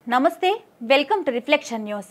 నమస్తే welcome to reflection news.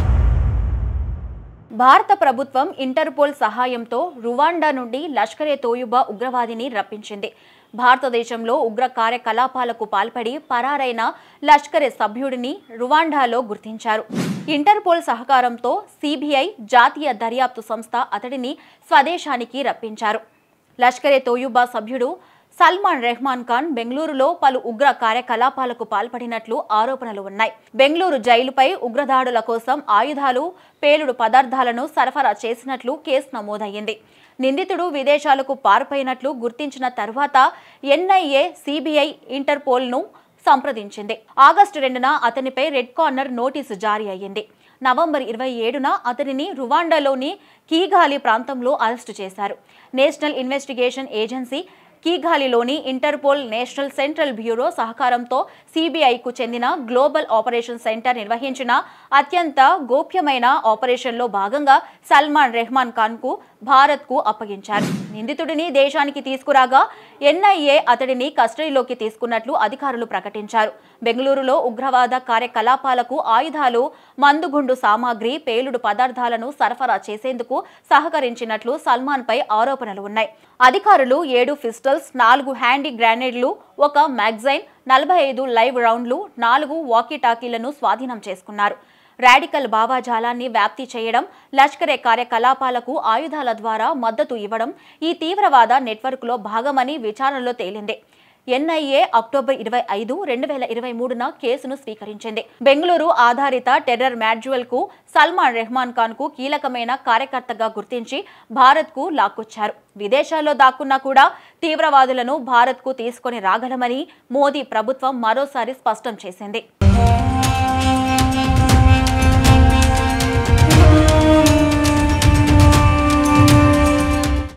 భారత ప్రభుత్వం ఇంటర్పోల్ సహాయంతో రువాండా నుండి లష్కరే తోయుబా ఉగ్రవాదిని రప్పించింది। భారతదేశంలో ఉగ్ర కార్యకలాపాలకు పాల్పడి పరారైన లష్కరే సభ్యుడిని రువాండాలో గుర్తించారు। ఇంటర్పోల్ సహకారంతో సిబిఐ జాతీయ దర్యాప్తు సంస్థ అతడిని స్వదేశానికి రప్పించారు। లష్కరే తోయుబా సభ్యుడు సల్మాన్ రెహమాన్ ఖాన్ బెంగళూరులో పలు ఉగ్ర కార్యకలాపాలకు పాల్పడినట్లు ఆరోపణలు ఉన్నాయి। బెంగళూరు జైలుపై ఉగ్రదాడుల కోసం ఆయుధాలు, పేలుడు పదార్థాలను సరఫరా చేసినట్లు కేసు నమోదయ్యింది। నిందితుడు విదేశాలకు పారిపోయినట్లు గుర్తించిన తర్వాత ఎన్ఐఏ, సిబిఐ ఇంటర్పోల్ను సంప్రదించింది। ఆగస్టు 2న అతనిపై రెడ్ కార్నర్ నోటీసు జారీ అయ్యింది। నవంబర్ 27న అతనిని రువాండాలోని కీగాలి ప్రాంతంలో అరెస్టు చేశారు। నేషనల్ ఇన్వెస్టిగేషన్ ఏజెన్సీ కీగాలిలోని ఇంటర్పోల్ నేషనల్ సెంట్రల్ బ్యూరో సహకారంతో సిబిఐకు చెందిన గ్లోబల్ ఆపరేషన్ సెంటర్ నిర్వహించిన అత్యంత గోప్యమైన ఆపరేషన్లో భాగంగా సల్మాన్ రెహమాన్ ఖాన్కు భారత్కు అప్పగించారు। నిందితుడిని దేశానికి తీసుకురాగా ఎన్ఐఏ అతడిని కస్టడీలోకి తీసుకున్నట్లు అధికారులు ప్రకటించారు। బెంగళూరులో ఉగ్రవాద కార్యకలాపాలకు ఆయుధాలు, మందుగుండు సామాగ్రి, పేలుడు పదార్థాలను సరఫరా చేసేందుకు సహకరించినట్లు సల్మాన్పై ఆరోపణలు ఉన్నాయి। అధికారులు 7 పిస్టల్స్, 4 హ్యాండీ గ్రెనేడ్లు, 1 మ్యాగజైన్, 45 లైవ్ రౌండ్లు, 4 వాకీటాకీలను స్వాధీనం చేసుకున్నారు। రాడికల్ భావజాలాన్ని వ్యాప్తి చేయడం, లష్కరే కార్యకలాపాలకు ఆయుధాల ద్వారా మద్దతు ఇవ్వడం ఈ తీవ్రవాద నెట్వర్క్లో భాగమని విచారణలో తేలింది। ఎన్ఐఏ అక్టోబర్ 25, 2023న కేసును స్వీకరించింది। బెంగళూరు ఆధారిత టెర్రర్ మాడ్యూల్కు సల్మాన్ రెహమాన్ ఖాన్కు కీలకమైన కార్యకర్తగా గుర్తించి భారత్కు లాక్కొచ్చారు। విదేశాల్లో దాక్కున్నా కూడా తీవ్రవాదులను భారత్కు తీసుకొని రాగలమని మోదీ ప్రభుత్వం మరోసారి స్పష్టం చేసింది।